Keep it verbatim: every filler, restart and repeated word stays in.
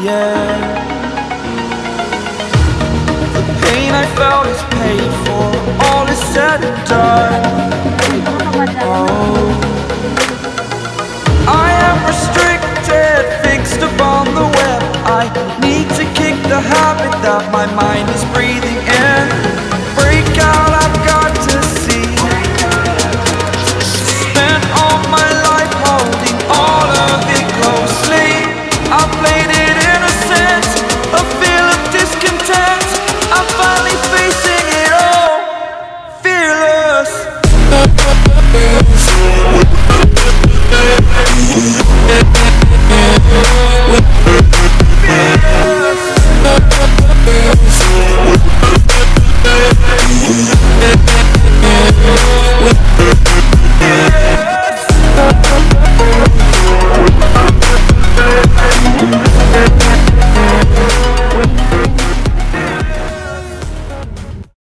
yeah. The pain I felt is paid for, all is said and done. Oh, I am restricted, fixed upon the web. I need to kick the habit that my mind is breathing.